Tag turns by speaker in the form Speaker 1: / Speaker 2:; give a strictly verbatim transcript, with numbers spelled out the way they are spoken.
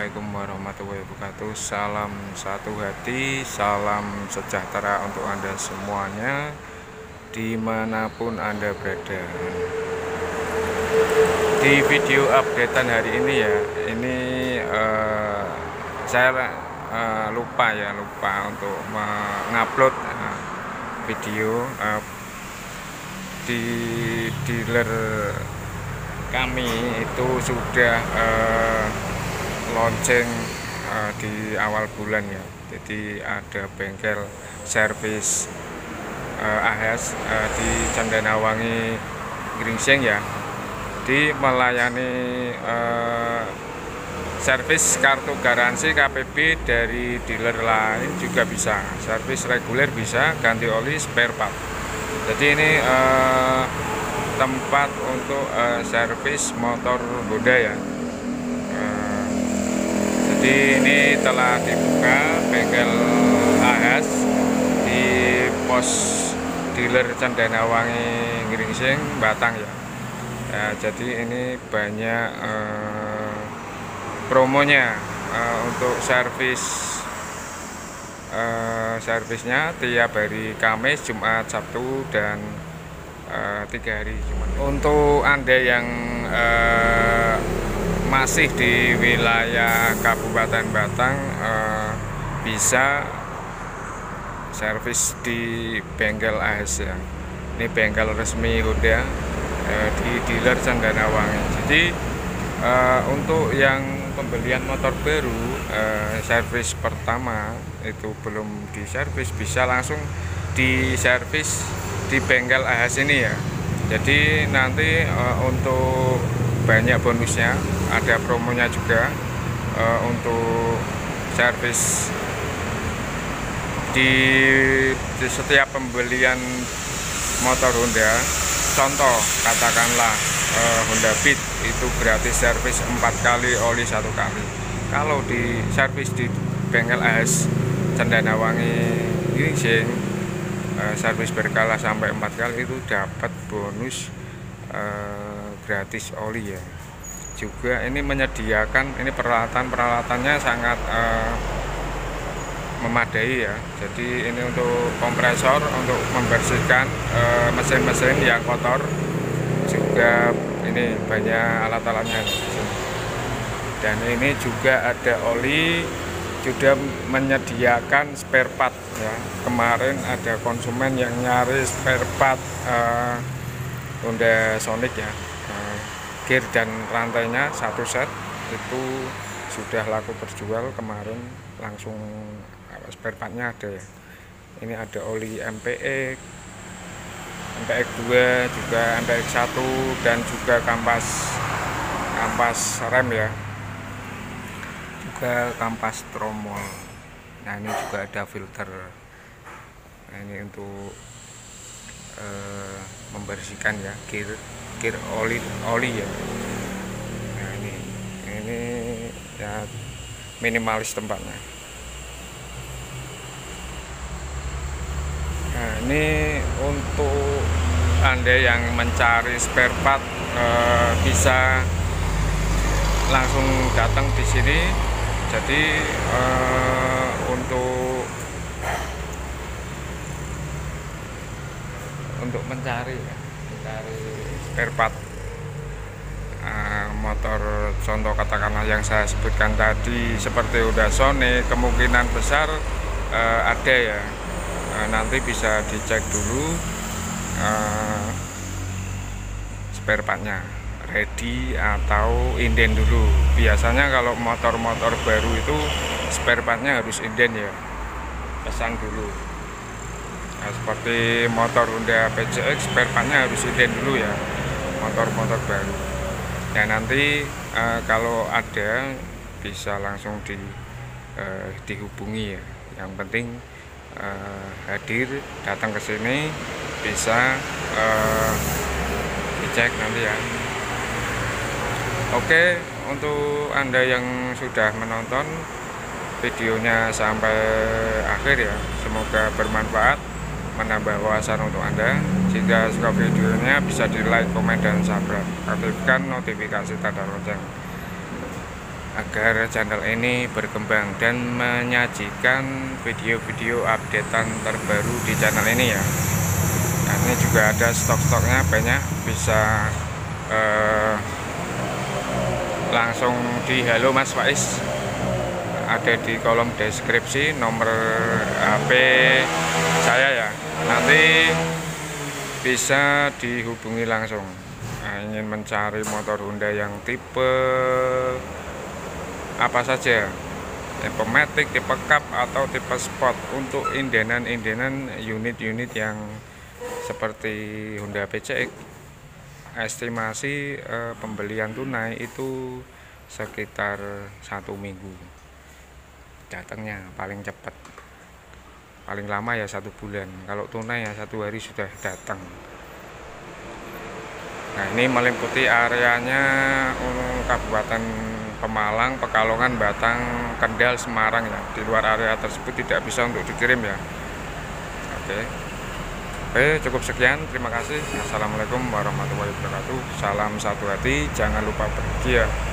Speaker 1: Assalamualaikum warahmatullahi wabarakatuh. Salam satu hati, salam sejahtera untuk Anda semuanya dimanapun Anda berada. Di video updatean hari ini ya, ini uh, saya uh, lupa ya lupa untuk mengupload uh, video uh, di dealer kami itu sudah uh, launching uh, di awal bulan ya. Jadi ada bengkel servis uh, A H S uh, di Cendanawangi Gringsing ya, di melayani uh, servis kartu garansi K P B dari dealer lain juga bisa, servis reguler bisa, ganti oli, spare part. Jadi ini uh, tempat untuk uh, servis motor Honda ya. Uh, jadi ini telah dibuka bengkel A H S di pos dealer Cendanawangi Gringsing Batang ya. Ya, jadi ini banyak uh, promonya uh, untuk servis uh, servisnya tiap hari Kamis, Jumat, Sabtu dan uh, tiga hari Jumat. Untuk Anda yang uh, masih di wilayah Kabupaten Batang uh, bisa servis di bengkel A H S ya. Ini bengkel resmi Honda di dealer Cendanawangi. Jadi uh, untuk yang pembelian motor baru, uh, servis pertama itu belum diservis, bisa langsung diservis di bengkel A H S ini ya. Jadi nanti uh, untuk banyak bonusnya, ada promonya juga uh, untuk servis di, di setiap pembelian motor Honda. Contoh katakanlah eh, Honda Beat itu gratis servis empat kali, oli satu kali. Kalau di servis di bengkel A H S Cendanawangi Gringsing eh, servis berkala sampai empat kali itu dapat bonus eh, gratis oli ya. Juga ini menyediakan, ini peralatan peralatannya sangat eh, memadai ya. Jadi ini untuk kompresor untuk membersihkan mesin-mesin e, yang kotor, juga ini banyak alat-alatnya. Dan ini juga ada oli, juga menyediakan spare part ya. Kemarin ada konsumen yang nyari spare part e, Honda Sonic ya, e, gear dan rantainya satu set itu sudah laku terjual kemarin, langsung spare partnya ada ya. Ini ada oli M P X, M P X dua, juga M P X satu, dan juga kampas kampas rem ya, juga kampas tromol. Nah ini juga ada filter. Nah ini untuk eh, membersihkan ya gear gear oli oli ya. Nah ini ini ya minimalis tempatnya. Nah, ini untuk Anda yang mencari spare part eh, bisa langsung datang di sini. Jadi eh, untuk untuk mencari ya, mencari spare part eh, motor, contoh katakanlah yang saya sebutkan tadi seperti Honda Sonic, kemungkinan besar eh, ada ya. Nanti bisa dicek dulu uh, spare partnya ready atau inden dulu. Biasanya kalau motor-motor baru itu spare partnya harus inden ya, pesan dulu. Nah, seperti motor Honda P C X spare partnya harus inden dulu ya, motor-motor baru. Dan nanti uh, kalau ada bisa langsung di uh, dihubungi ya. Yang penting Uh, hadir, datang ke sini, bisa uh, dicek nanti ya. Oke, untuk Anda yang sudah menonton videonya sampai akhir ya, semoga bermanfaat, menambah wawasan untuk Anda. Jika suka videonya bisa di like, komen, dan subscribe. Aktifkan notifikasi tanda lonceng agar channel ini berkembang dan menyajikan video-video updatean terbaru di channel ini ya. Nah, ini juga ada stok-stoknya banyak, bisa eh, langsung di halo Mas Faiz, ada di kolom deskripsi nomor H P saya ya, nanti bisa dihubungi langsung. Nah, ingin mencari motor Honda yang tipe apa saja, tipe Matic, tipe Cup atau tipe Sport, untuk indenan-indenan unit-unit yang seperti Honda P C X, estimasi eh, pembelian tunai itu sekitar satu minggu datangnya, paling cepat, paling lama ya satu bulan, kalau tunai ya satu hari sudah datang. Nah, ini meliputi areanya um, Kabupaten Pemalang, Pekalongan, Batang, Kendal, Semarang ya. Di luar area tersebut tidak bisa untuk dikirim ya. Oke. Oke, cukup sekian. Terima kasih. Assalamualaikum warahmatullahi wabarakatuh. Salam satu hati. Jangan lupa bahagia.